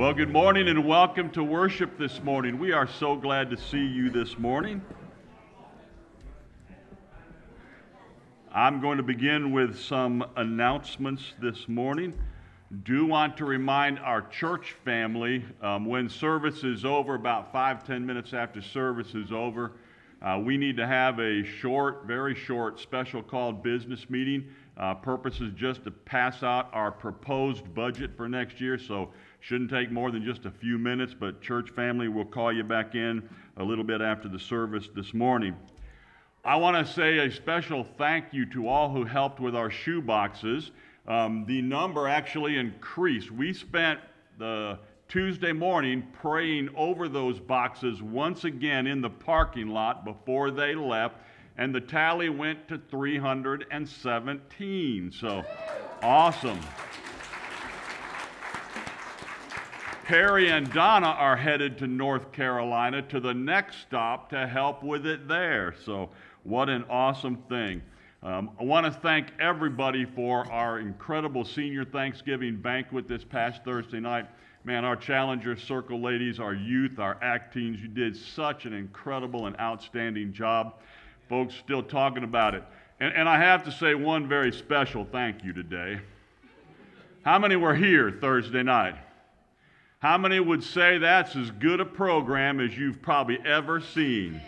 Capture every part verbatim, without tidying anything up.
Well, good morning and welcome to worship this morning. We are so glad to see you this morning. I'm going to begin with some announcements this morning. Do want to remind our church family, um, when service is over, about five, ten minutes after service is over, uh, we need to have a short, very short, special called business meeting. Uh, purpose is just to pass out our proposed budget for next year, so shouldn't take more than just a few minutes, but church family will call you back in a little bit after the service this morning. I want to say a special thank you to all who helped with our shoe boxes. Um, the number actually increased. We spent the Tuesday morning praying over those boxes once again in the parking lot before they left, and the tally went to three hundred seventeen. So, awesome. Perry and Donna are headed to North Carolina to the next stop to help with it there. So what an awesome thing. Um, I want to thank everybody for our incredible senior Thanksgiving banquet this past Thursday night. Man, our Challenger Circle ladies, our youth, our act teams, you did such an incredible and outstanding job. Folks still talking about it. And, and I have to say one very special thank you today. How many were here Thursday night? How many would say that's as good a program as you've probably ever seen?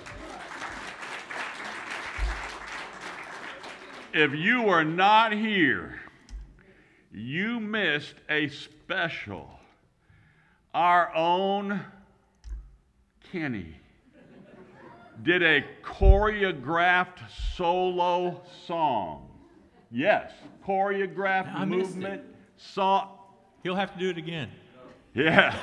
If you were not here, you missed a special. Our own Kenny did a choreographed solo song. Yes, choreographed I missed movement it. song. He'll have to do it again. Yeah.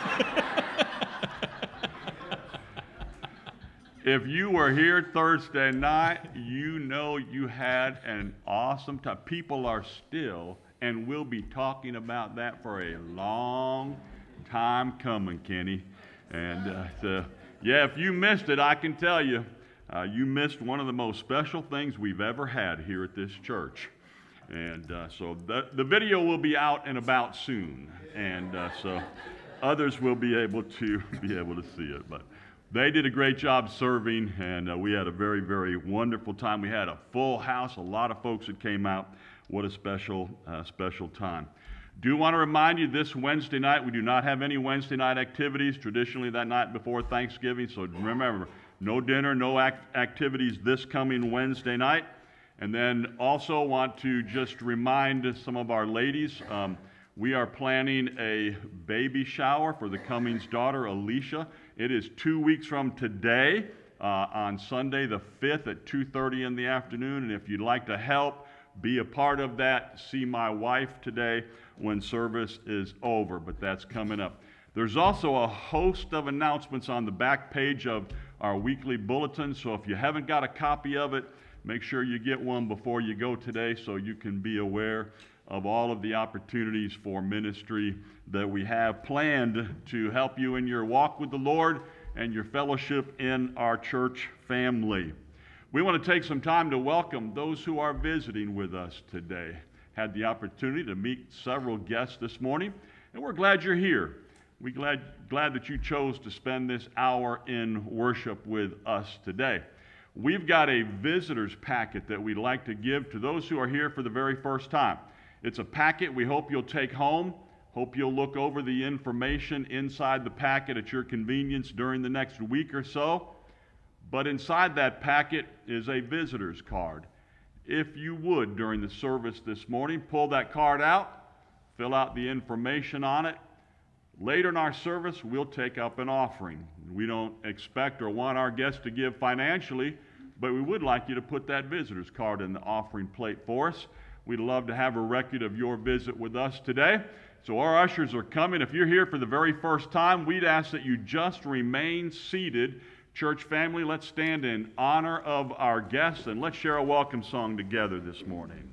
If you were here Thursday night, you know you had an awesome time. People are still and will be talking about that for a long time coming, Kenny. And uh, so, yeah, if you missed it, I can tell you, uh, you missed one of the most special things we've ever had here at this church. And uh, so the, the video will be out and about soon, and uh, so others will be able to be able to see it. But they did a great job serving, and uh, we had a very, very wonderful time. We had a full house, a lot of folks that came out. What a special, uh, special time. Do want to remind you this Wednesday night, we do not have any Wednesday night activities, traditionally that night before Thanksgiving, so remember, no dinner, no act activities this coming Wednesday night. And then also want to just remind some of our ladies, um, we are planning a baby shower for the Cummings daughter, Alicia. It is two weeks from today, uh, on Sunday the fifth at two thirty in the afternoon. And if you'd like to help, be a part of that, see my wife today when service is over, but that's coming up. There's also a host of announcements on the back page of our weekly bulletin, so if you haven't got a copy of it, make sure you get one before you go today so you can be aware of all of the opportunities for ministry that we have planned to help you in your walk with the Lord and your fellowship in our church family. We want to take some time to welcome those who are visiting with us today. Had the opportunity to meet several guests this morning, and we're glad you're here. We're glad, glad that you chose to spend this hour in worship with us today. We've got a visitor's packet that we'd like to give to those who are here for the very first time. It's a packet we hope you'll take home. Hope you'll look over the information inside the packet at your convenience during the next week or so. But inside that packet is a visitor's card. If you would, during the service this morning, pull that card out, fill out the information on it. Later in our service, we'll take up an offering. We don't expect or want our guests to give financially, but we would like you to put that visitor's card in the offering plate for us. We'd love to have a record of your visit with us today. So our ushers are coming. If you're here for the very first time, we'd ask that you just remain seated. Church family, let's stand in honor of our guests, and let's share a welcome song together this morning.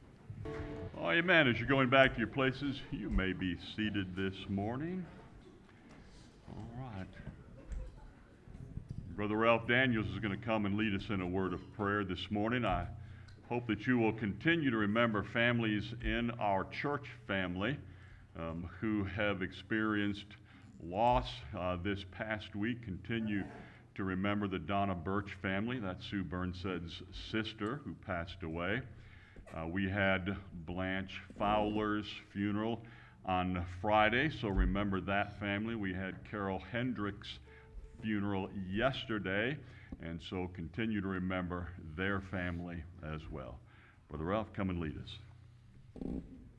Oh, amen. As you're going back to your places, you may be seated this morning. All right. Brother Ralph Daniels is going to come and lead us in a word of prayer this morning. I hope that you will continue to remember families in our church family um, who have experienced loss uh, this past week. Continue to remember the Donna Birch family. That's Sue Burnsed's sister who passed away. Uh, we had Blanche Fowler's funeral on Friday, so remember that family. We had Carol Hendricks' funeral yesterday, and so continue to remember their family as well. Brother Ralph, come and lead us.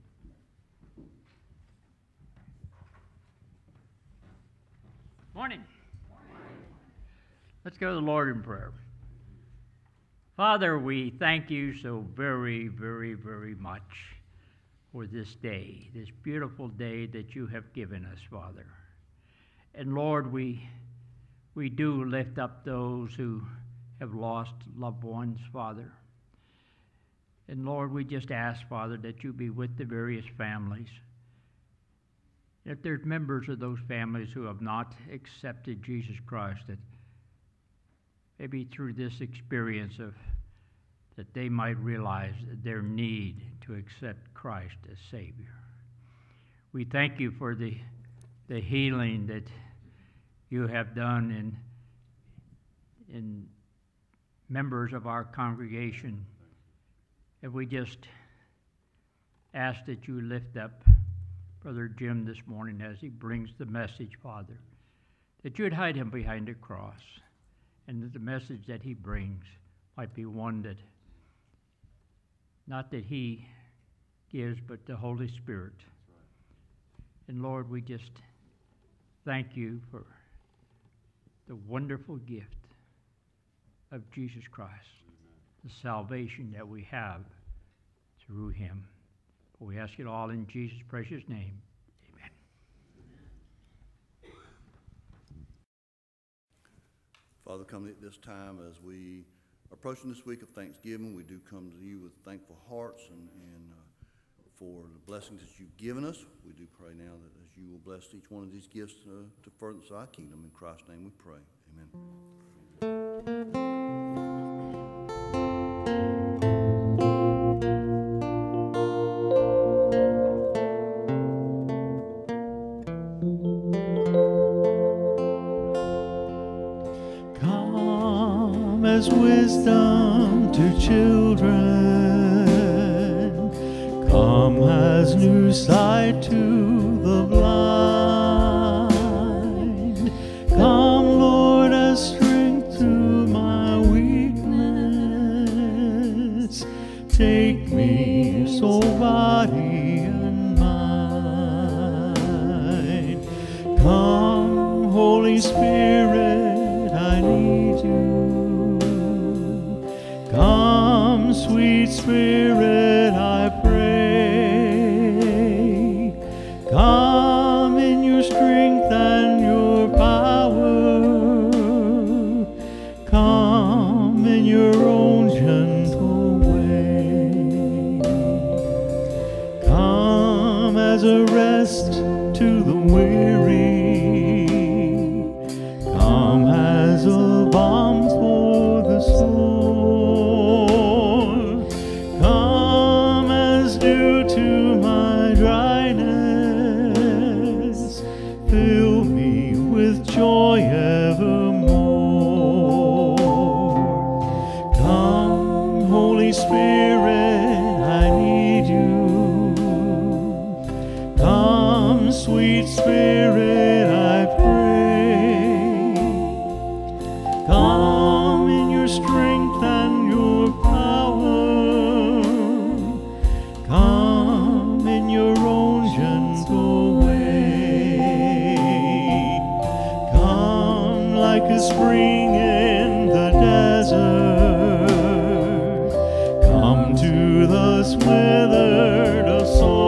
Morning. Let's go to the Lord in prayer. Father, we thank you so very, very, very much for this day, this beautiful day that you have given us, Father. And Lord, we we do lift up those who have lost loved ones, Father. And Lord, we just ask, Father, that you be with the various families. If there's members of those families who have not accepted Jesus Christ, that maybe through this experience of that they might realize their need to accept Christ as Savior. We thank you for the, the healing that you have done in, in members of our congregation. And we just ask that you lift up Brother Jim this morning as he brings the message, Father, that you'd hide him behind a cross, and that the message that he brings might be one that, not that he gives, but the Holy Spirit. And Lord, we just thank you for the wonderful gift of Jesus Christ, the salvation that we have through him. We ask it all in Jesus' precious name. Amen. Father, come at this time as we are approaching this week of Thanksgiving. We do come to you with thankful hearts and, and uh, for the blessings that you've given us. We do pray now that as you will bless each one of these gifts uh, to further thy kingdom. In Christ's name we pray. Amen. As wisdom to children, come as new sight to the blind. Come, Lord, as strength to my weakness. Take me, soul, body, and mind. Come, Holy Spirit, I need you. Come, sweet Spirit, I pray. Come in your strength and your power. Come in your own gentle way. Come as a rest to the weary. Come as a balm for the soul. Joy evermore. Come, Holy Spirit, I need you. Come, sweet Spirit, I pray. Come in your strength and your power. Come in your own gentle way. Like a spring in the desert, come to this withered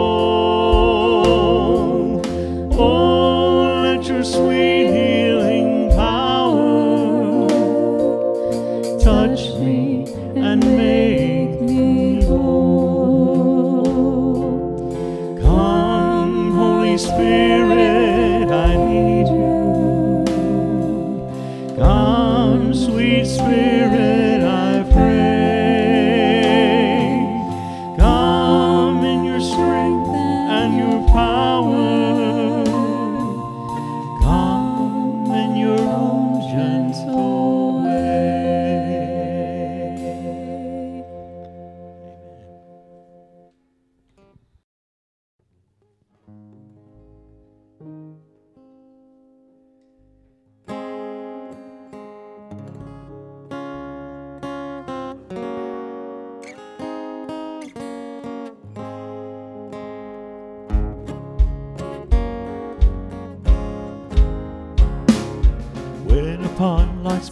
soul. Oh, let your sweet healing power touch me and make me whole. Come, Holy Spirit, I need you. Come, sweet Spirit, I pray. Come in your strength and your power.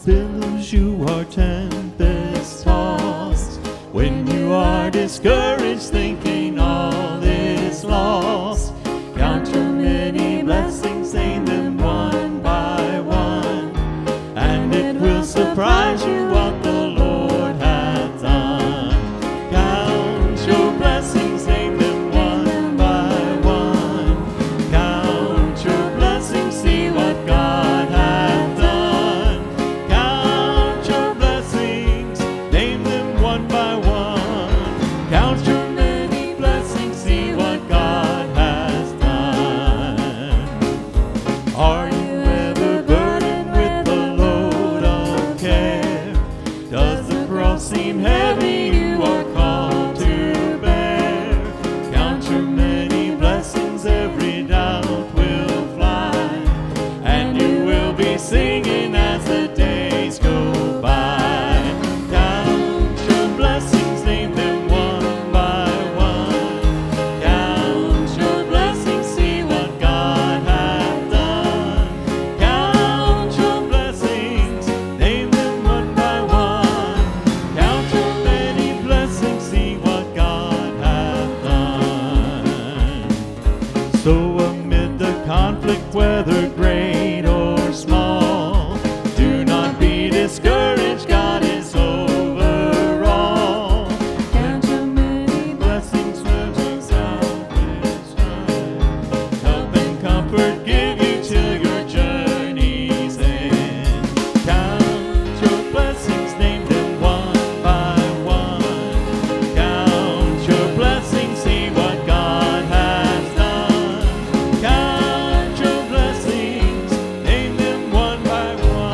billows you are tempest tossed. When you are discouraged, thinking all is lost, count your many blessings, name them one by one, and it will surprise you what the Lord hath done. Count your blessings, name them one by one. Count your blessings, see what God hath done. Count your blessings, name them one by one. Count your many blessings, see what God has done. Are you ever burdened with the load of care? Does the cross seem heavy you are called to bear? Count your many blessings, every doubt will fly, and you will be singing as the days go by. Count your blessings, name them one by one. Count your blessings, see what God hath done. Count your blessings, name them one by one. Count your many blessings, see what God hath done. So amid the conflict, whether great or small, do not be discouraged, God is over all. Count your many blessings, blessings out this time. Help and comfort give you till your journey's end. Count your blessings, name them one by one. Count your blessings, see what God has done. Count your blessings, name them one by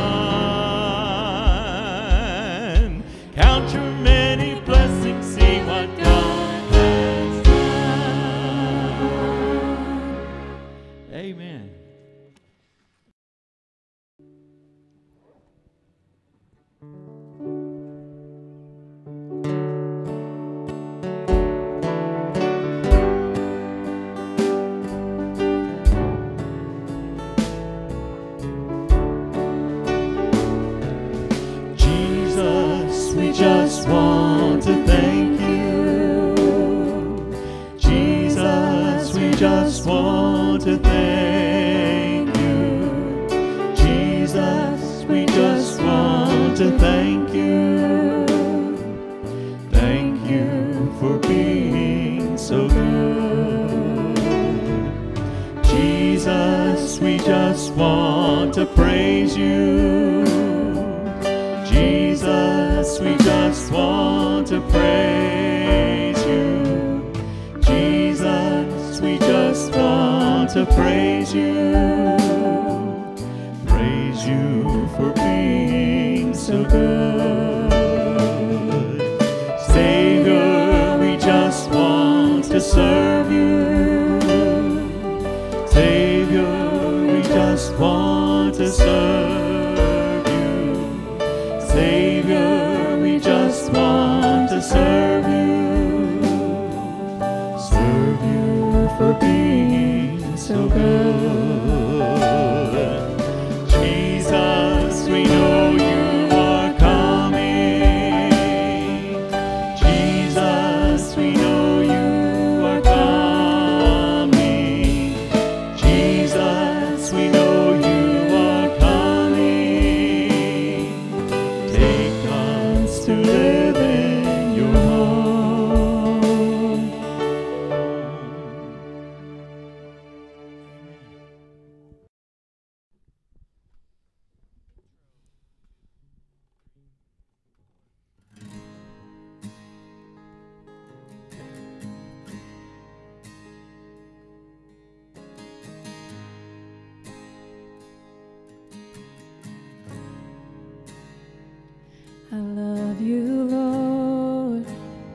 one. Count your many blessings, see what God has done. Amen. Jesus, we just want to thank you. Jesus, we just want to thank you. Jesus, we just want to thank you. Thank you for being so good. Jesus, we just want to praise you. Jesus, we just want to praise you. Jesus, we just want to praise you. Praise you for being so good. Savior, we just want to serve you. Savior, we just want to serve you. Savior, we just want to serve you. Serve you for being so good. Jesus, we know you are coming. Jesus, we know you are coming. Jesus, we know you are coming. Take us to live in your home. I love you, Lord.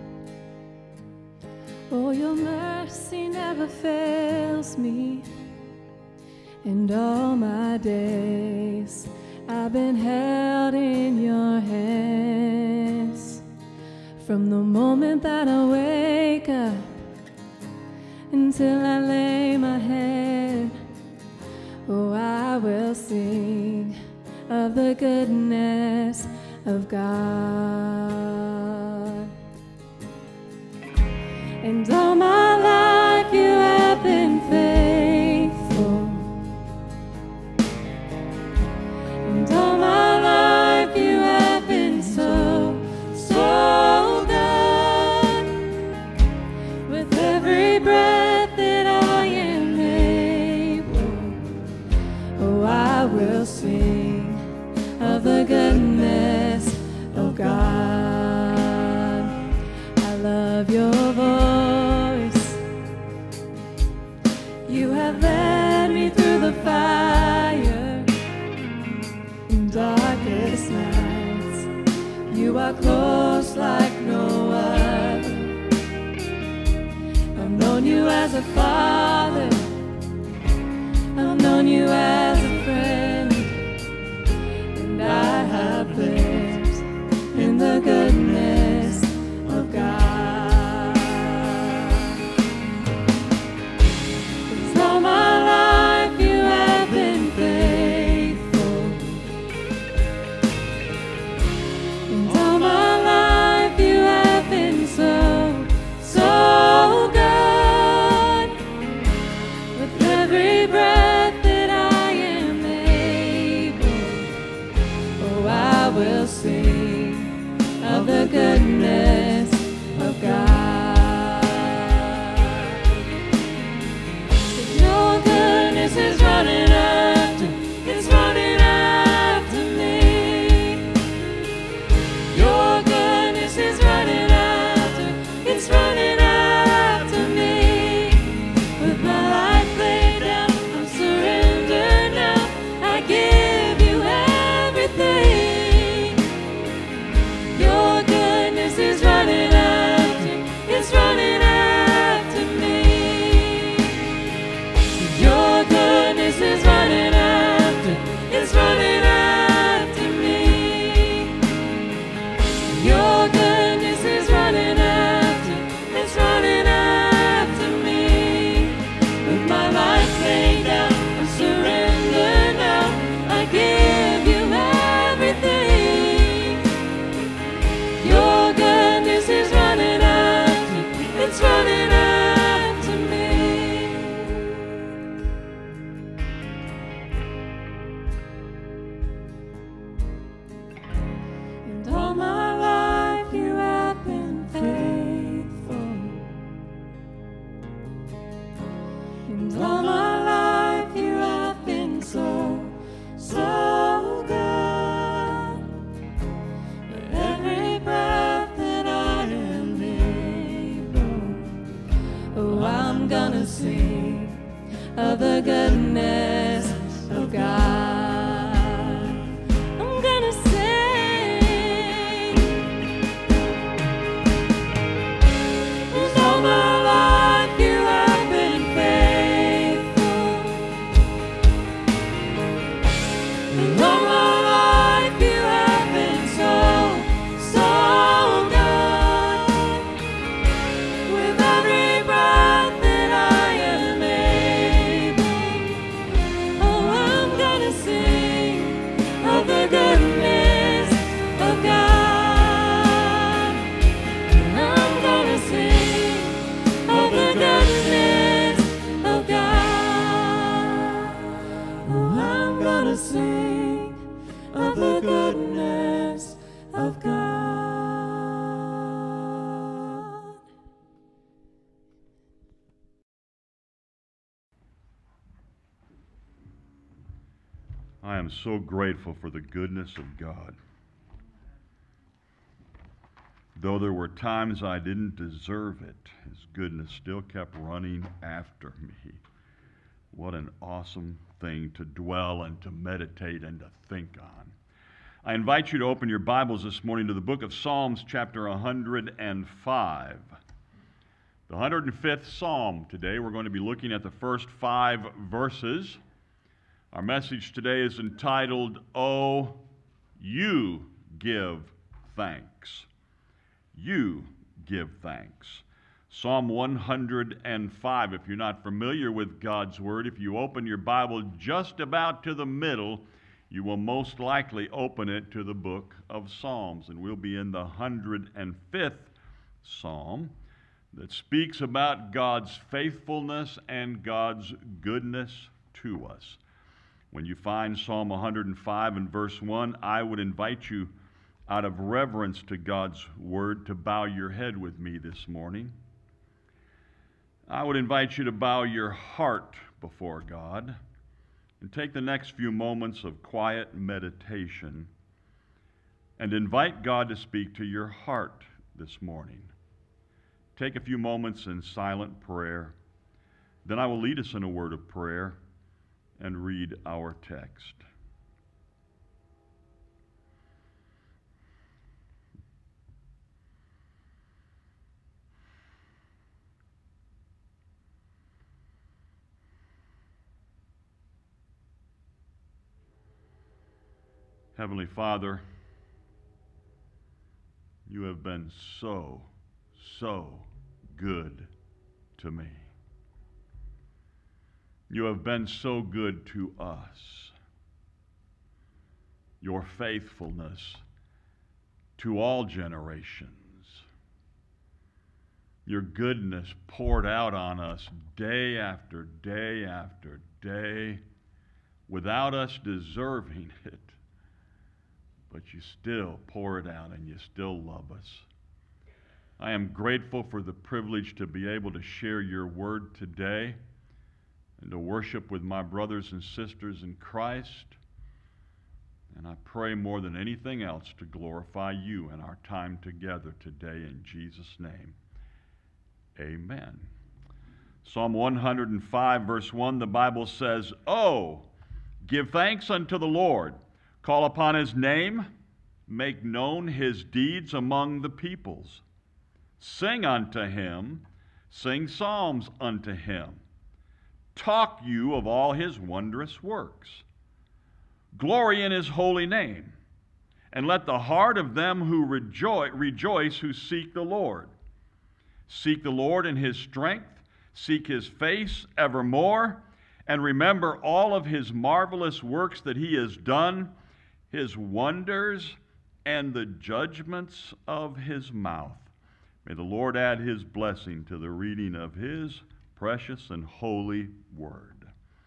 Oh, your mercy never fails me. And all my days I've been held in your hands. From the moment that I wake up until I lay my head, oh, I will sing of the goodness of God. And all my life you have been faithful. And all my life you have been so, so good. With every breath that I am able, oh, I will sing of the goodness of God. I love your voice. You have led me through the fire in darkest nights. You are close like no other. I've known you as a father. I've known you as a friend. And I have lived in the goodness of God. 'Cause all my life you have been faithful. And all my life you have been so, so good. With every breath that I am able, oh, I will sing of the goodness of God. Your goodness is running after, it's running after me. Your goodness is running after, it's running after me. With my life laid down, I'm surrendered now. I give you everything. Your goodness is running after, it's running after me. Your goodness is running after, it's running after me. Your goodness is running after, it's running after me. With my life laid down, I'm surrendered now. I give you everything. Your goodness is running after, it's running after me. And all my life you have been faithful. And all my life you have been so, so good. With every breath that I am able, oh, I'm gonna sing of the goodness of God. I'm gonna sing. And all my life you have been faithful. And all my life you have been so, so good. With every breath that I am able, oh, I'm gonna sing of the goodness of God. And I'm gonna sing of the goodness of God. Oh, I'm gonna sing of the goodness of God. I am so grateful for the goodness of God. Though there were times I didn't deserve it, His goodness still kept running after me. What an awesome thing to dwell and to meditate and to think on. I invite you to open your Bibles this morning to the book of Psalms, chapter one hundred five. The one hundred fifth Psalm today. We're going to be looking at the first five verses. Our message today is entitled, Oh, You Give Thanks. You give thanks. Psalm one hundred five, if you're not familiar with God's Word, if you open your Bible just about to the middle, you will most likely open it to the book of Psalms, and we'll be in the one hundred fifth Psalm that speaks about God's faithfulness and God's goodness to us. When you find Psalm one hundred five and verse one, I would invite you, out of reverence to God's word, to bow your head with me this morning. I would invite you to bow your heart before God and take the next few moments of quiet meditation and invite God to speak to your heart this morning. Take a few moments in silent prayer. Then I will lead us in a word of prayer and read our text. Heavenly Father, you have been so, so good to me. You have been so good to us. Your faithfulness to all generations. Your goodness poured out on us day after day after day without us deserving it. But you still pour it out and you still love us. I am grateful for the privilege to be able to share your word today and to worship with my brothers and sisters in Christ. And I pray more than anything else to glorify you in our time together today in Jesus' name. Amen. Psalm one hundred five verse one, the Bible says, "Oh, give thanks unto the Lord. Call upon his name, make known his deeds among the peoples. Sing unto him, sing psalms unto him. Talk you of all his wondrous works. Glory in his holy name, and let the heart of them who rejoice, rejoice who seek the Lord. Seek the Lord in his strength, seek his face evermore, and remember all of his marvelous works that he has done, his wonders, and the judgments of his mouth." May the Lord add his blessing to the reading of his precious and holy word.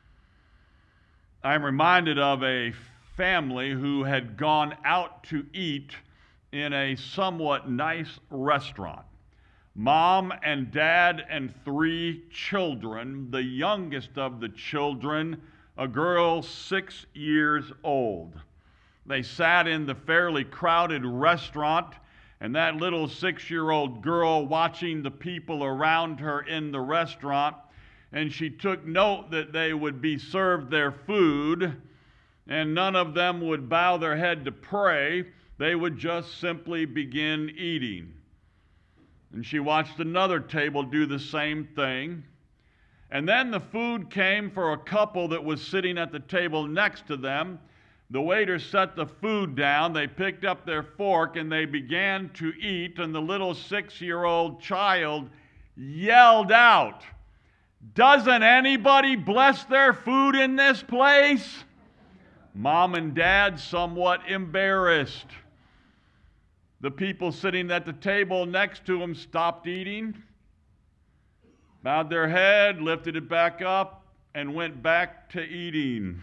I'm reminded of a family who had gone out to eat in a somewhat nice restaurant. Mom and dad and three children, the youngest of the children, a girl six years old. They sat in the fairly crowded restaurant, and that little six-year-old girl watching the people around her in the restaurant, and she took note that they would be served their food, and none of them would bow their head to pray. They would just simply begin eating. And she watched another table do the same thing. And then the food came for a couple that was sitting at the table next to them. The waiter set the food down, they picked up their fork, and they began to eat, and the little six-year-old child yelled out, "Doesn't anybody bless their food in this place?" Mom and Dad somewhat embarrassed. The people sitting at the table next to them stopped eating, bowed their head, lifted it back up, and went back to eating.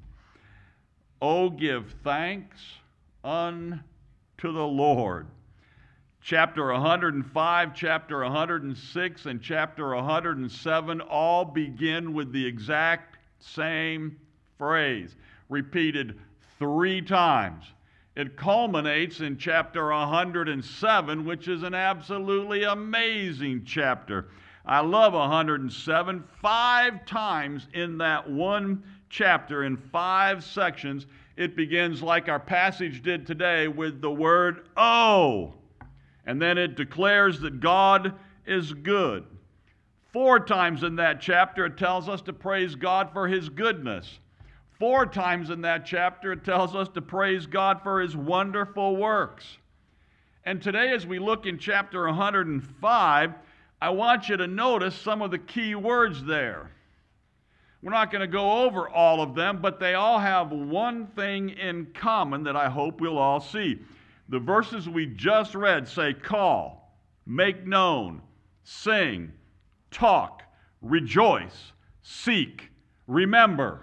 Oh, give thanks unto the Lord. Chapter one hundred five, chapter one hundred six, and chapter one hundred seven all begin with the exact same phrase, repeated three times. It culminates in chapter one hundred seven, which is an absolutely amazing chapter. I love one hundred seven. Five times in that one chapter, in five sections, it begins like our passage did today with the word "oh." And then it declares that God is good. Four times in that chapter it tells us to praise God for his goodness. Four times in that chapter it tells us to praise God for his wonderful works. And today as we look in chapter one hundred five, I want you to notice some of the key words there. We're not going to go over all of them, but they all have one thing in common that I hope we'll all see. The verses we just read say call, make known, sing, talk, rejoice, seek, remember.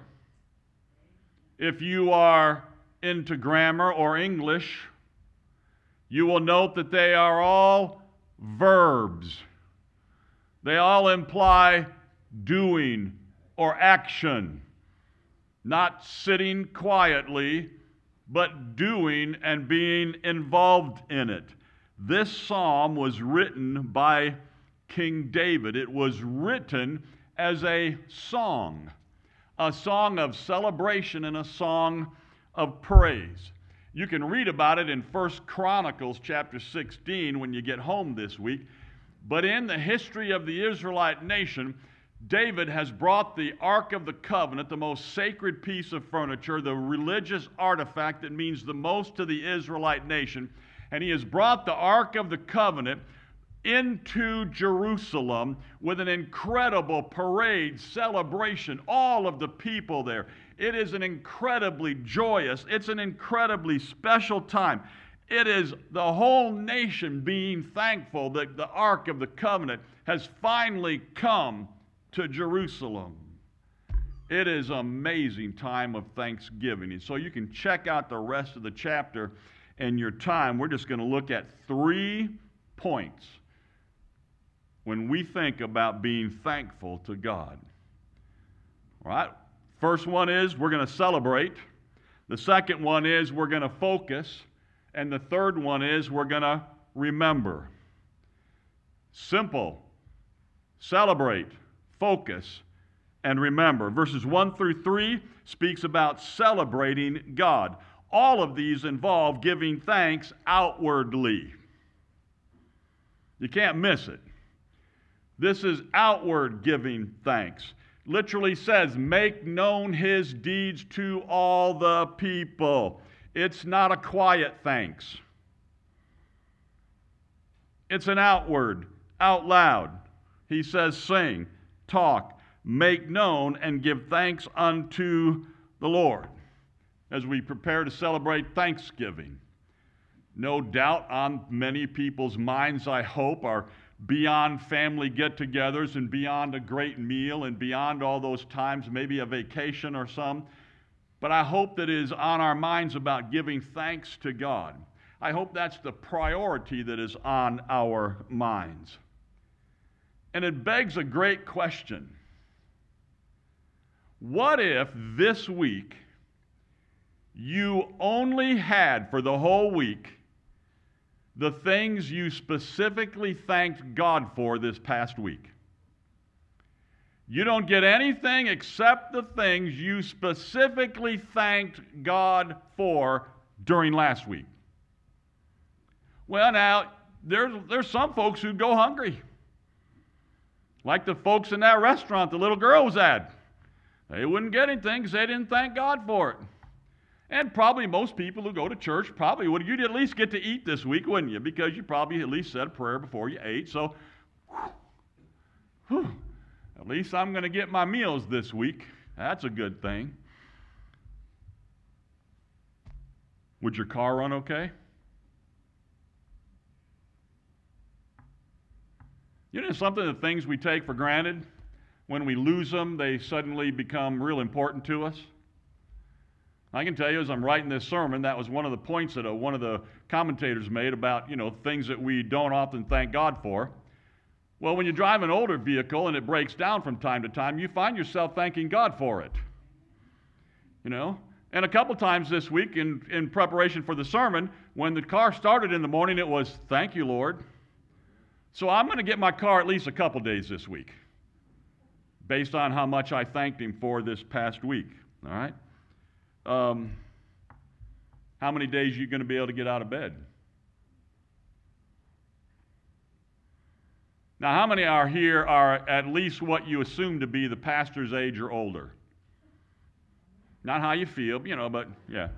If you are into grammar or English, you will note that they are all verbs. They all imply doing or action, not sitting quietly, but doing and being involved in it. This psalm was written by King David. It was written as a song, a song of celebration and a song of praise. You can read about it in First Chronicles chapter sixteen when you get home this week. But in the history of the Israelite nation, David has brought the Ark of the Covenant, the most sacred piece of furniture, the religious artifact that means the most to the Israelite nation, and he has brought the Ark of the Covenant into Jerusalem with an incredible parade, celebration, all of the people there. It is an incredibly joyous, it's an incredibly special time. It is the whole nation being thankful that the Ark of the Covenant has finally come to Jerusalem. It is an amazing time of thanksgiving. And so you can check out the rest of the chapter in your time. We're just going to look at three points when we think about being thankful to God. All right? First one is we're going to celebrate. The second one is we're going to focus. And the third one is we're going to remember. Simple. Celebrate, focus, and remember. Verses one through three speaks about celebrating God. All of these involve giving thanks outwardly. You can't miss it. This is outward giving thanks. Literally says, make known his deeds to all the people. It's not a quiet thanks. It's an outward, out loud. He says, sing, talk, make known, and give thanks unto the Lord as we prepare to celebrate Thanksgiving. No doubt on many people's minds, I hope, are beyond family get-togethers and beyond a great meal and beyond all those times, maybe a vacation or some. But I hope that is on our minds about giving thanks to God. I hope that's the priority that is on our minds. And it begs a great question. What if this week you only had for the whole week the things you specifically thanked God for this past week? You don't get anything except the things you specifically thanked God for during last week. Well, now, there's, there's some folks who go hungry. Like the folks in that restaurant the little girl was at. They wouldn't get anything because they didn't thank God for it. And probably most people who go to church probably would. You'd at least get to eat this week, wouldn't you? Because you probably at least said a prayer before you ate. So, whew, whew. At least I'm going to get my meals this week. That's a good thing. Would your car run okay? You know, something of the things we take for granted, when we lose them, they suddenly become real important to us. I can tell you, as I'm writing this sermon, that was one of the points that uh, one of the commentators made about, you know, things that we don't often thank God for. Well, when you drive an older vehicle and it breaks down from time to time, you find yourself thanking God for it. You know? And a couple times this week in, in preparation for the sermon, when the car started in the morning, it was, thank you, Lord. So I'm going to get my car at least a couple days this week, based on how much I thanked Him for this past week. All right? Um, how many days are you going to be able to get out of bed? Now, how many are here are at least what you assume to be the pastor's age or older? Not how you feel, you know, but yeah.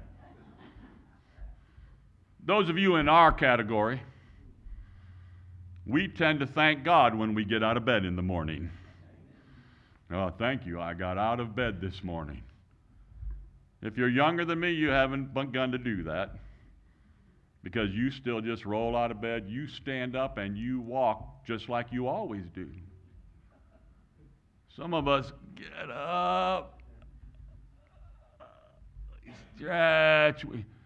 Those of you in our category, we tend to thank God when we get out of bed in the morning. Oh, thank you. I got out of bed this morning. If you're younger than me, you haven't begun to do that because you still just roll out of bed, you stand up, and you walk just like you always do. Some of us get up, stretch.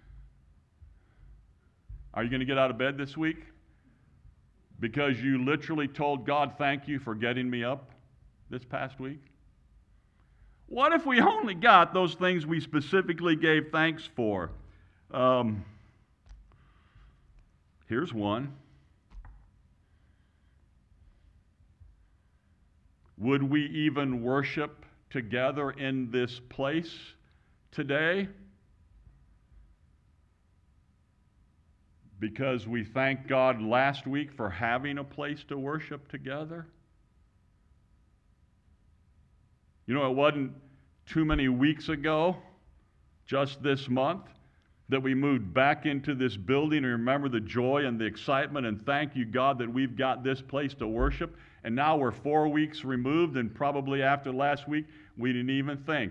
Are you going to get out of bed this week? Because you literally told God, thank you for getting me up this past week? What if we only got those things we specifically gave thanks for? Um, here's one. Would we even worship together in this place today? Because we thanked God last week for having a place to worship together? You know, it wasn't too many weeks ago, just this month, that we moved back into this building and remember the joy and the excitement and thank you, God, that we've got this place to worship. And now we're four weeks removed, and probably after last week, we didn't even think.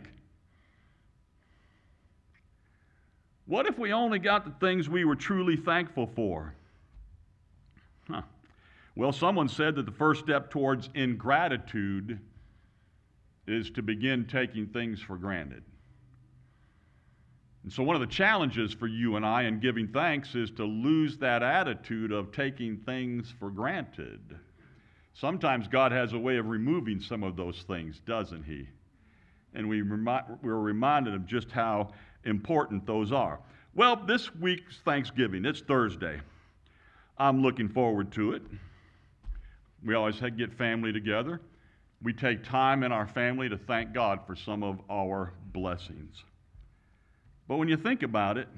What if we only got the things we were truly thankful for? Huh. Well, someone said that the first step towards ingratitude is to begin taking things for granted. And so one of the challenges for you and I in giving thanks is to lose that attitude of taking things for granted. Sometimes God has a way of removing some of those things, doesn't He? And we remi- we're reminded of just how important those are. Well, this week's Thanksgiving, it's Thursday. I'm looking forward to it. We always get family together. We take time in our family to thank God for some of our blessings. But when you think about it,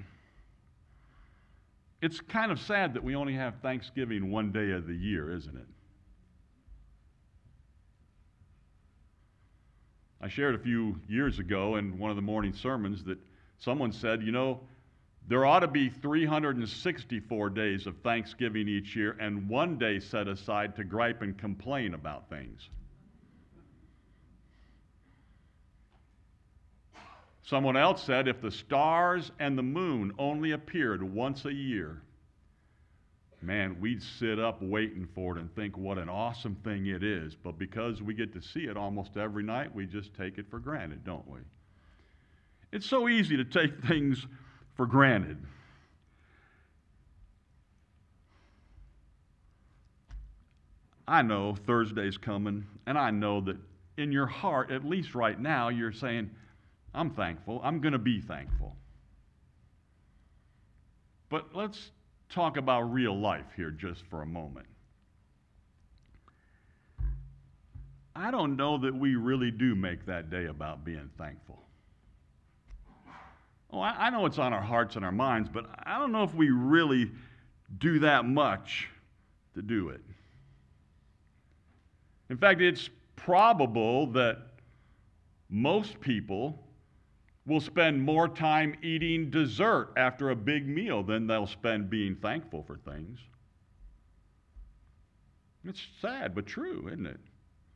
it's kind of sad that we only have Thanksgiving one day of the year, isn't it? I shared a few years ago in one of the morning sermons that someone said, you know, there ought to be three hundred sixty-four days of Thanksgiving each year and one day set aside to gripe and complain about things. Someone else said if the stars and the moon only appeared once a year, man, we'd sit up waiting for it and think what an awesome thing it is. But because we get to see it almost every night, we just take it for granted, don't we? It's so easy to take things for granted. I know Thursday's coming, and I know that in your heart, at least right now, you're saying, I'm thankful. I'm going to be thankful. But let's talk about real life here just for a moment. I don't know that we really do make that day about being thankful. Oh, I, I know it's on our hearts and our minds, but I don't know if we really do that much to do it. In fact, it's probable that most people will spend more time eating dessert after a big meal than they'll spend being thankful for things. It's sad, but true, isn't it?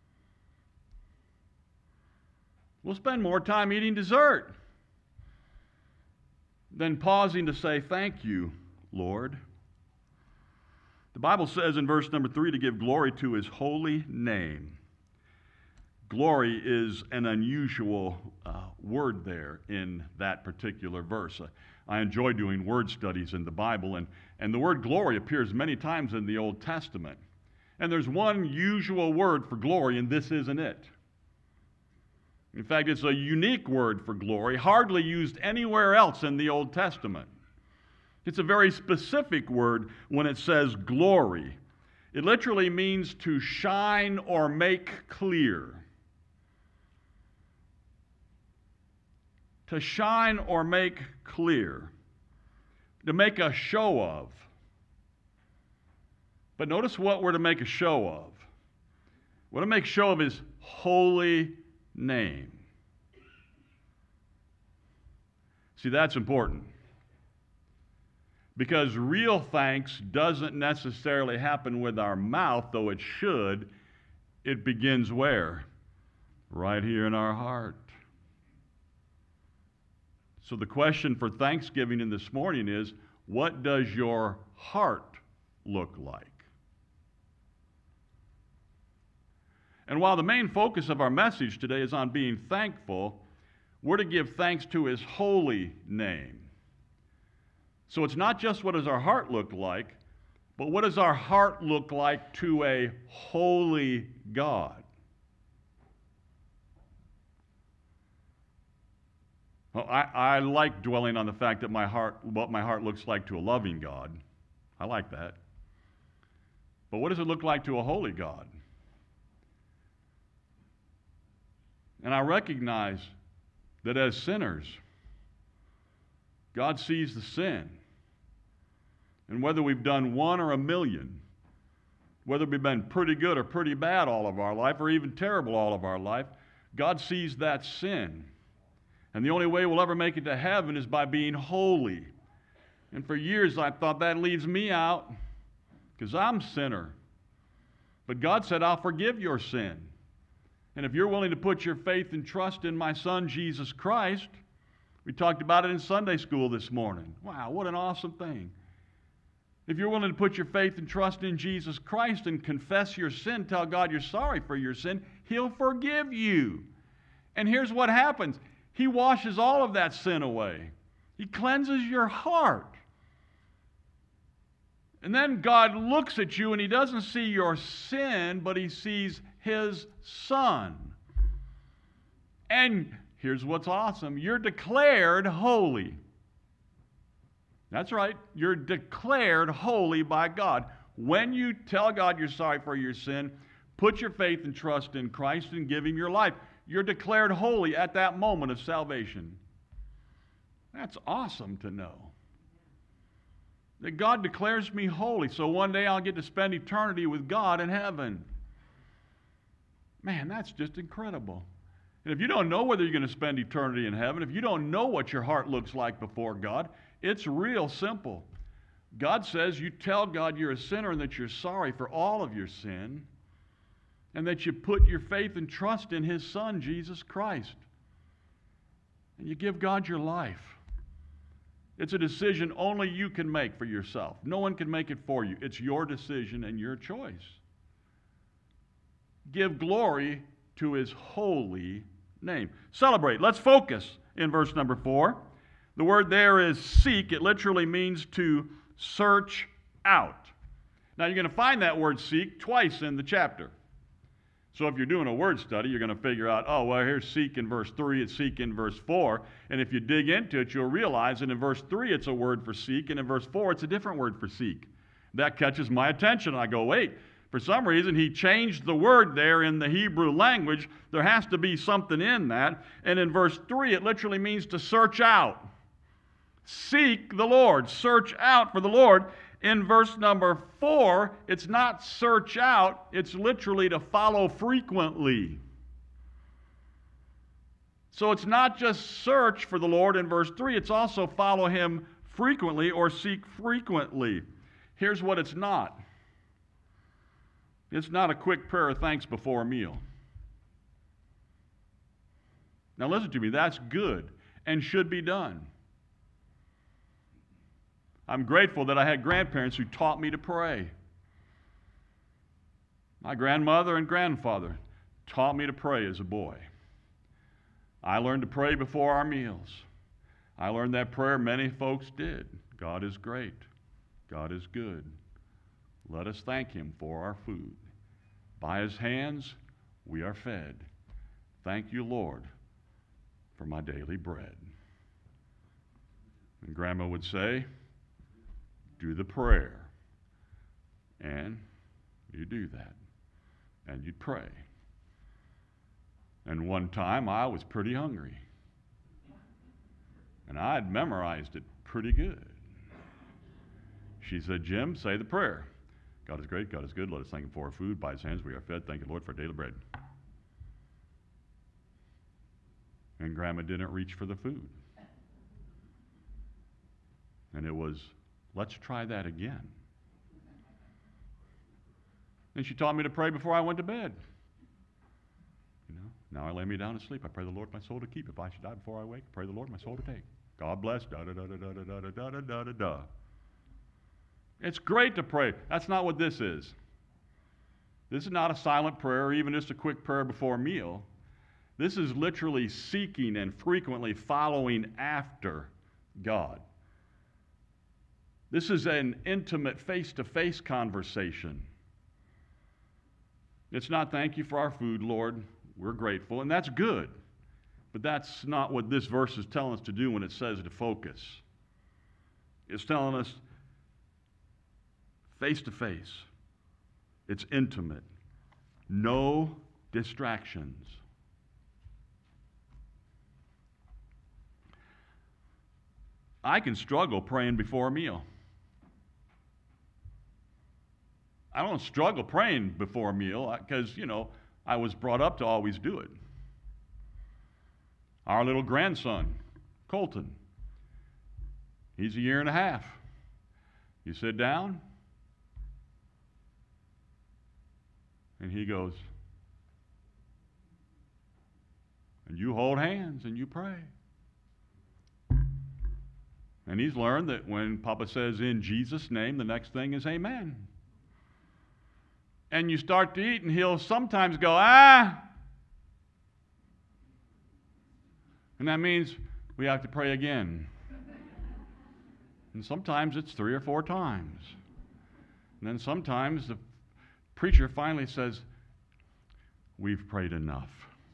We'll spend more time eating dessert than pausing to say, thank you, Lord. The Bible says in verse number three to give glory to His holy name. Glory is an unusual uh, word there in that particular verse. Uh, I enjoy doing word studies in the Bible, and, and the word glory appears many times in the Old Testament. And there's one usual word for glory, and this isn't it. In fact, it's a unique word for glory, hardly used anywhere else in the Old Testament. It's a very specific word when it says glory. It literally means to shine or make clear. To shine or make clear, to make a show of. But notice what we're to make a show of. We're to make show of His holy name. See, that's important. Because real thanks doesn't necessarily happen with our mouth, though it should. It begins where? right here in our heart. So the question for Thanksgiving in this morning is, what does your heart look like? And while the main focus of our message today is on being thankful, we're to give thanks to His holy name. So it's not just what does our heart look like, but what does our heart look like to a holy God? Well, I, I like dwelling on the fact that my heart, what my heart looks like to a loving God. I like that. But what does it look like to a holy God? And I recognize that as sinners, God sees the sin. And whether we've done one or a million, whether we've been pretty good or pretty bad all of our life, or even terrible all of our life, God sees that sin. And the only way we'll ever make it to heaven is by being holy. And for years I thought that leaves me out because I'm a sinner. But God said, I'll forgive your sin. And if you're willing to put your faith and trust in my Son, Jesus Christ, we talked about it in Sunday school this morning. Wow, what an awesome thing. If you're willing to put your faith and trust in Jesus Christ and confess your sin, tell God you're sorry for your sin, He'll forgive you. And here's what happens. He washes all of that sin away. He cleanses your heart. And then God looks at you and He doesn't see your sin, but He sees His Son. And here's what's awesome. You're declared holy. That's right. You're declared holy by God. When you tell God you're sorry for your sin, put your faith and trust in Christ and give Him your life, you're declared holy at that moment of salvation. That's awesome to know. That God declares me holy, so one day I'll get to spend eternity with God in heaven. Man, that's just incredible. And if you don't know whether you're going to spend eternity in heaven, if you don't know what your heart looks like before God, it's real simple. God says you tell God you're a sinner and that you're sorry for all of your sin, and that you put your faith and trust in His Son, Jesus Christ. And you give God your life. It's a decision only you can make for yourself. No one can make it for you. It's your decision and your choice. Give glory to His holy name. Celebrate. Let's focus in verse number four. The word there is seek. It literally means to search out. Now you're going to find that word seek twice in the chapter. So if you're doing a word study, you're going to figure out, oh, well, here's seek in verse three, it's seek in verse four. And if you dig into it, you'll realize that in verse three, it's a word for seek, and in verse four, it's a different word for seek. That catches my attention. I go, wait, for some reason, he changed the word there in the Hebrew language. There has to be something in that. And in verse three, it literally means to search out. Seek the Lord. Search out for the Lord. In verse number four, it's not search out, it's literally to follow frequently. So it's not just search for the Lord in verse three, it's also follow Him frequently or seek frequently. Here's what it's not. It's not a quick prayer of thanks before a meal. Now listen to me, that's good and should be done. I'm grateful that I had grandparents who taught me to pray. My grandmother and grandfather taught me to pray as a boy. I learned to pray before our meals. I learned that prayer many folks did. God is great. God is good. Let us thank Him for our food. By His hands we are fed. Thank you, Lord, for my daily bread. And Grandma would say, do the prayer. And you do that. And you'd pray. And one time I was pretty hungry. And I had memorized it pretty good. She said, Jim, say the prayer. God is great, God is good. Let us thank Him for our food. By His hands we are fed. Thank you, Lord, for our daily bread. And Grandma didn't reach for the food. And it was, let's try that again. And she taught me to pray before I went to bed. You know, Now I lay me down to sleep. I pray the Lord my soul to keep. If I should die before I wake, pray the Lord my soul to take. God bless. Da da da da da da da da da da da. It's great to pray. That's not what this is. This is not a silent prayer or even just a quick prayer before a meal. This is literally seeking and frequently following after God. This is an intimate face-to-face conversation. It's not, thank you for our food, Lord. We're grateful, and that's good. But that's not what this verse is telling us to do when it says to focus. It's telling us face-to-face. It's intimate. No distractions. I can struggle praying before a meal. I don't struggle praying before a meal because, you know, I was brought up to always do it. Our little grandson, Colton, he's a year and a half. You sit down, and he goes, and you hold hands and you pray. And he's learned that when Papa says in Jesus' name, the next thing is amen. And you start to eat, and he'll sometimes go, ah. And that means we have to pray again. And sometimes it's three or four times. And then sometimes the preacher finally says, we've prayed enough.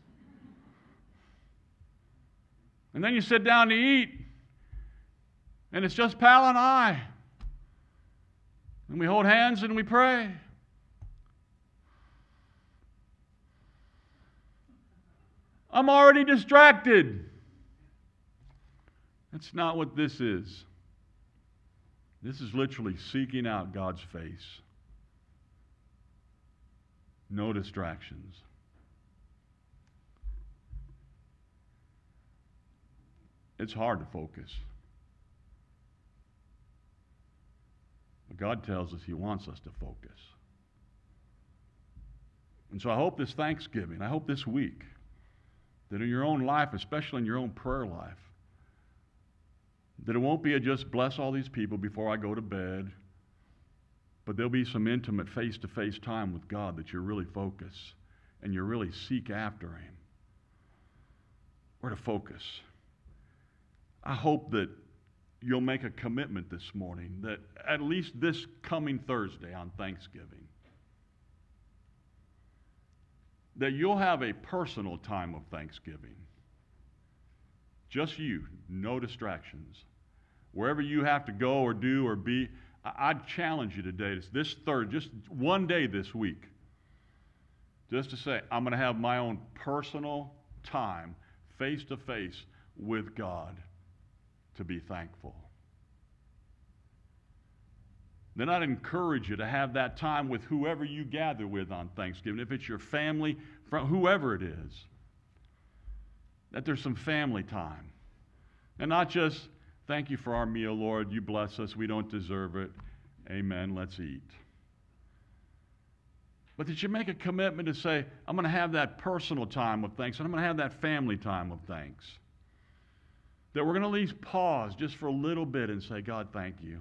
And then you sit down to eat, and it's just Pal and I. And we hold hands and we pray. I'm already distracted. That's not what this is. This is literally seeking out God's face. No distractions. It's hard to focus. But God tells us He wants us to focus. And so I hope this Thanksgiving, I hope this week, that in your own life, especially in your own prayer life, that it won't be a just bless all these people before I go to bed, but there'll be some intimate face-to-face time with God that you really focus and you really seek after Him. Where to focus. I hope that you'll make a commitment this morning that at least this coming Thursday on Thanksgiving, that you'll have a personal time of Thanksgiving. Just you, no distractions. Wherever you have to go or do or be, I'd challenge you today, this third, just one day this week, just to say, I'm going to have my own personal time, face-to-face with God, to be thankful. Then I'd encourage you to have that time with whoever you gather with on Thanksgiving. If it's your family, from whoever it is, that there's some family time. And not just, thank you for our meal, Lord. You bless us. We don't deserve it. Amen. Let's eat. But that you make a commitment to say, I'm going to have that personal time of thanks, and I'm going to have that family time of thanks. That we're going to at least pause just for a little bit and say, God, thank you.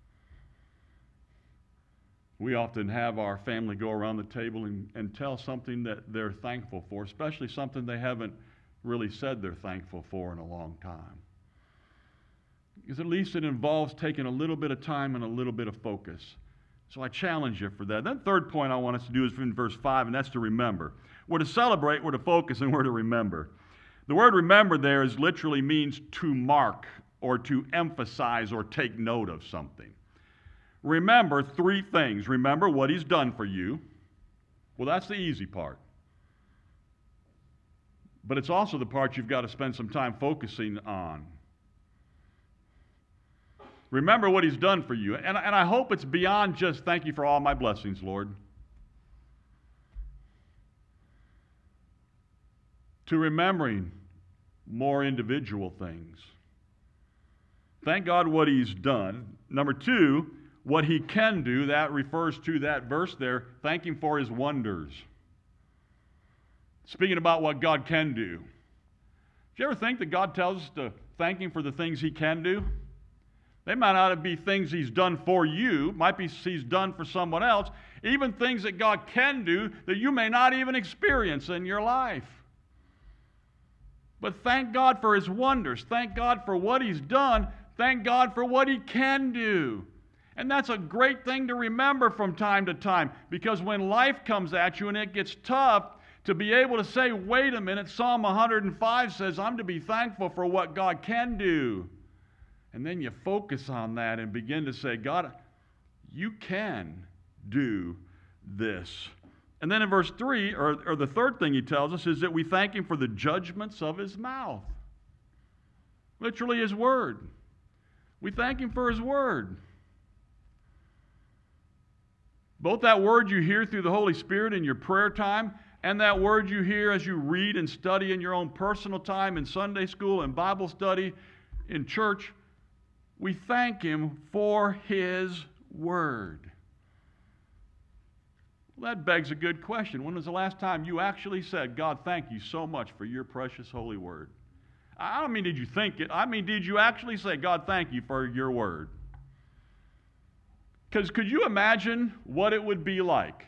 We often have our family go around the table and, and tell something that they're thankful for, especially something they haven't really said they're thankful for in a long time. Because at least it involves taking a little bit of time and a little bit of focus. So I challenge you for that. Then third point I want us to do is in verse five, and that's to remember. We're to celebrate, we're to focus, and we're to remember. The word remember there is literally means to mark or to emphasize or take note of something. Remember three things. Remember what He's done for you. Well, that's the easy part. But it's also the part you've got to spend some time focusing on. Remember what He's done for you. And, and I hope it's beyond just thank you for all my blessings, Lord. To remembering more individual things. Thank God what He's done. Number two, what He can do. That refers to that verse there. Thank Him for His wonders. Speaking about what God can do. Do you ever think that God tells us to thank Him for the things He can do? They might not be things He's done for you, might be He's done for someone else, even things that God can do that you may not even experience in your life. But thank God for His wonders. Thank God for what He's done. Thank God for what He can do. And that's a great thing to remember from time to time, because when life comes at you and it gets tough, to be able to say, wait a minute, Psalm one hundred five says, I'm to be thankful for what God can do. And then you focus on that and begin to say, God, you can do this. And then in verse three, or, or the third thing he tells us, is that we thank Him for the judgments of His mouth. Literally His word. We thank Him for His word. Both that word you hear through the Holy Spirit in your prayer time, and that word you hear as you read and study in your own personal time in Sunday school and Bible study in church, we thank Him for His word. Well, that begs a good question. When was the last time you actually said, God, thank you so much for your precious holy word? I don't mean did you think it. I mean, did you actually say, God, thank you for your word? Because could you imagine what it would be like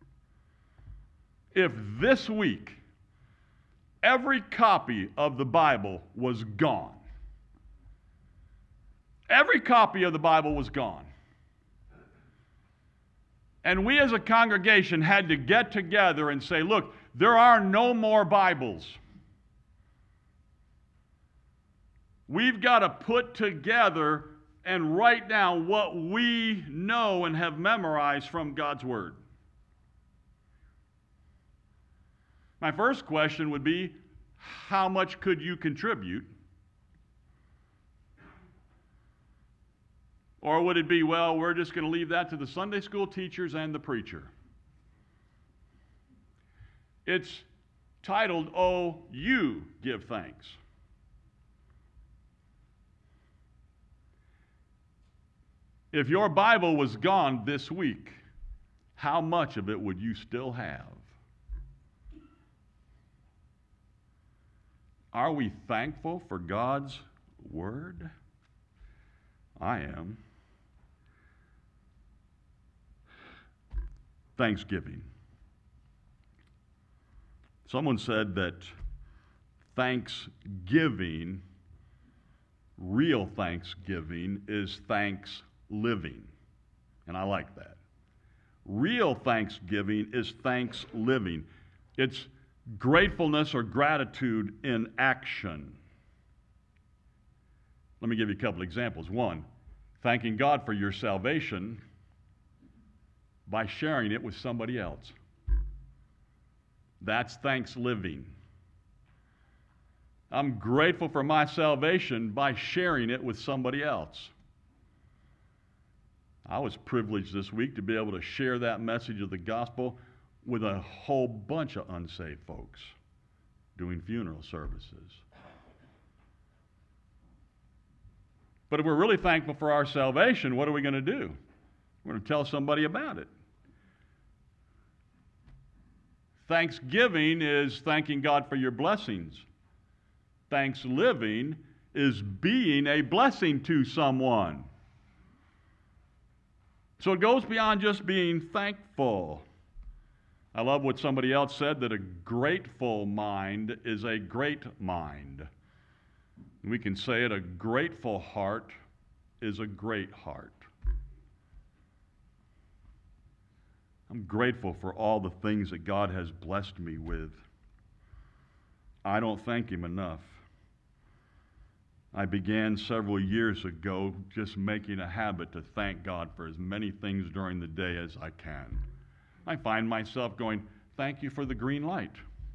if this week every copy of the Bible was gone? Every copy of the Bible was gone. And we as a congregation had to get together and say, look, there are no more Bibles. We've got to put together and write down what we know and have memorized from God's Word. My first question would be, how much could you contribute? Or would it be, well, we're just going to leave that to the Sunday school teachers and the preacher? It's titled, Oh, You Give Thanks. If your Bible was gone this week, how much of it would you still have? Are we thankful for God's Word? I am. Thanksgiving. Someone said that thanksgiving, real thanksgiving, is thanks living. And I like that. Real thanksgiving is thanks living. It's gratefulness or gratitude in action. Let me give you a couple examples. One, thanking God for your salvation by sharing it with somebody else. That's thanks living. I'm grateful for my salvation by sharing it with somebody else. I was privileged this week to be able to share that message of the gospel with a whole bunch of unsaved folks doing funeral services. But if we're really thankful for our salvation, what are we going to do? We're going to tell somebody about it. Thanksgiving is thanking God for your blessings. Thanks living is being a blessing to someone. So it goes beyond just being thankful. I love what somebody else said, that a grateful mind is a great mind. We can say it, a grateful heart is a great heart. I'm grateful for all the things that God has blessed me with. I don't thank Him enough. I began several years ago just making a habit to thank God for as many things during the day as I can. I find myself going, thank you for the green light.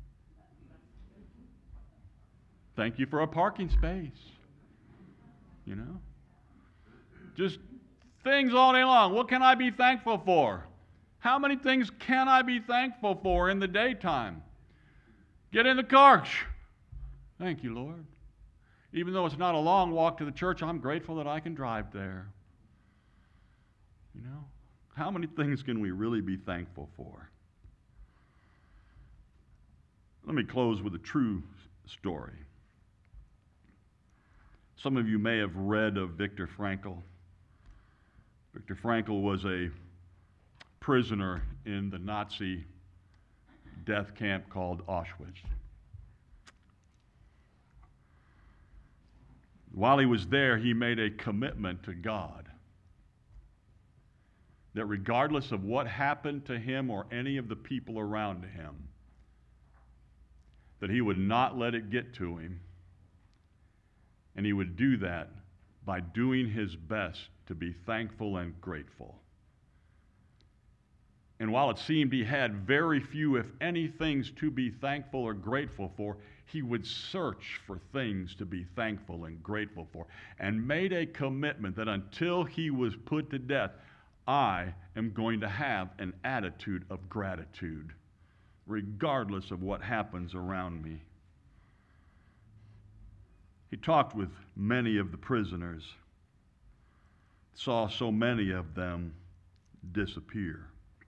Thank you for a parking space. You know? Just things all day long. What can I be thankful for? How many things can I be thankful for in the daytime? Get in the car. Thank you, Lord. Even though it's not a long walk to the church, I'm grateful that I can drive there. You know? How many things can we really be thankful for? Let me close with a true story. Some of you may have read of Viktor Frankl. Viktor Frankl was a prisoner in the Nazi death camp called Auschwitz. While he was there, he made a commitment to God that regardless of what happened to him or any of the people around him, that he would not let it get to him, and he would do that by doing his best to be thankful and grateful. And while it seemed he had very few, if any, things to be thankful or grateful for, he would search for things to be thankful and grateful for, and made a commitment that until he was put to death, I am going to have an attitude of gratitude, regardless of what happens around me. He talked with many of the prisoners, saw so many of them disappear.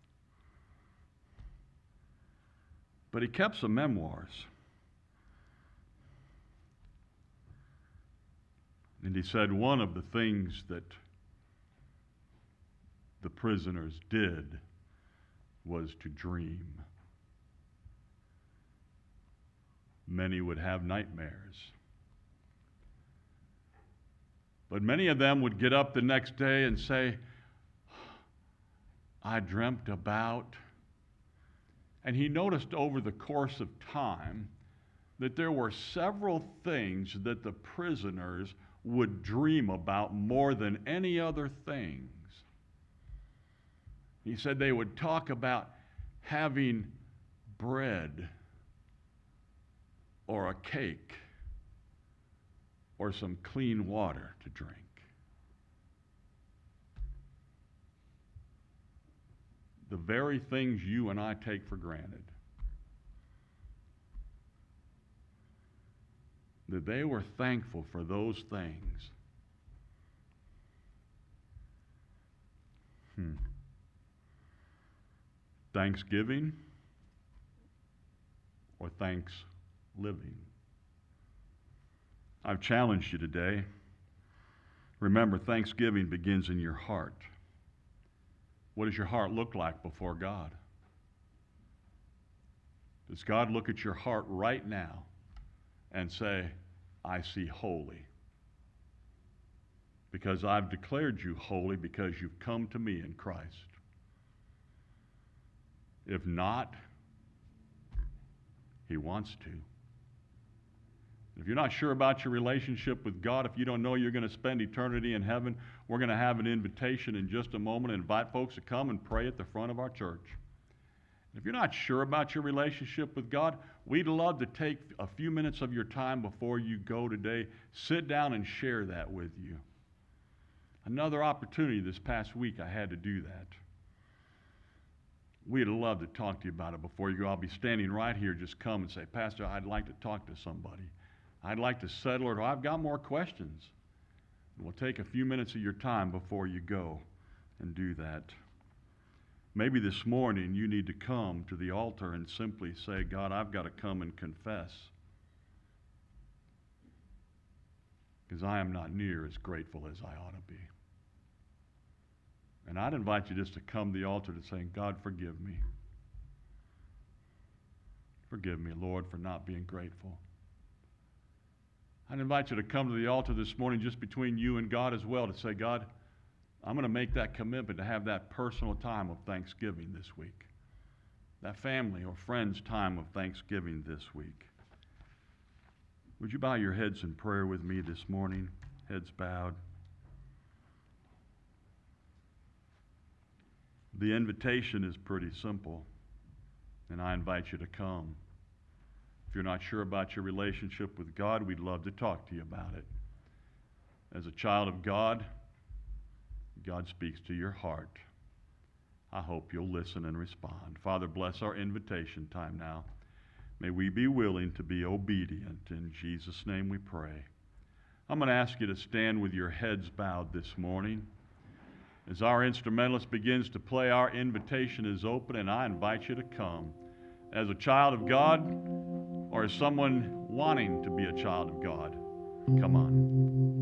But he kept some memoirs. And he said one of the things that the prisoners did was to dream. Many would have nightmares. But many of them would get up the next day and say, I dreamt about. And he noticed over the course of time that there were several things that the prisoners would dream about more than any other things. He said they would talk about having bread or a cake or some clean water to drink. The very things you and I take for granted. That they were thankful for those things. Hmm. Thanksgiving or thanks living? I've challenged you today. Remember, Thanksgiving begins in your heart. What does your heart look like before God? Does God look at your heart right now and say, I see holy? Because I've declared you holy because you've come to me in Christ. If not, He wants to. If you're not sure about your relationship with God, if you don't know you're going to spend eternity in heaven, we're going to have an invitation in just a moment and invite folks to come and pray at the front of our church. If you're not sure about your relationship with God, we'd love to take a few minutes of your time before you go today. Sit down and share that with you. Another opportunity this past week, I had to do that. We'd love to talk to you about it before you go. I'll be standing right here. Just come and say, Pastor, I'd like to talk to somebody. I'd like to settle it, or I've got more questions. We'll take a few minutes of your time before you go and do that. Maybe this morning you need to come to the altar and simply say, God, I've got to come and confess, because I am not near as grateful as I ought to be. And I'd invite you just to come to the altar to say, God, forgive me. Forgive me, Lord, for not being grateful. I'd invite you to come to the altar this morning just between you and God as well to say, God, I'm going to make that commitment to have that personal time of thanksgiving this week. That family or friends' time of thanksgiving this week. Would you bow your heads in prayer with me this morning? Heads bowed. The invitation is pretty simple, and I invite you to come. If you're not sure about your relationship with God, we'd love to talk to you about it. As a child of God, God speaks to your heart. I hope you'll listen and respond. Father, bless our invitation time now. May we be willing to be obedient. In Jesus' name we pray. I'm going to ask you to stand with your heads bowed this morning. As our instrumentalist begins to play, our invitation is open, and I invite you to come. As a child of God, Or is someone wanting to be a child of God? Come on.